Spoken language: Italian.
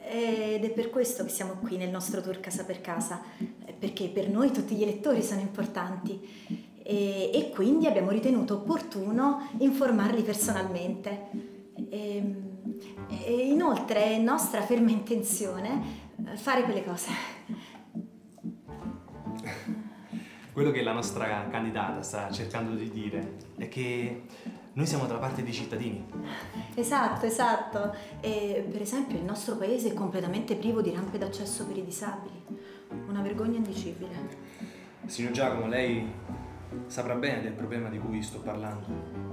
ed è per questo che siamo qui nel nostro tour casa per casa, perché per noi tutti gli elettori sono importanti e quindi abbiamo ritenuto opportuno informarli personalmente. E inoltre è nostra ferma intenzione fare quelle cose. Quello che la nostra candidata sta cercando di dire è che noi siamo dalla parte dei cittadini. Esatto, esatto. E, per esempio, il nostro paese è completamente privo di rampe d'accesso per i disabili. Una vergogna indicibile. Signor Giacomo, lei saprà bene del problema di cui sto parlando.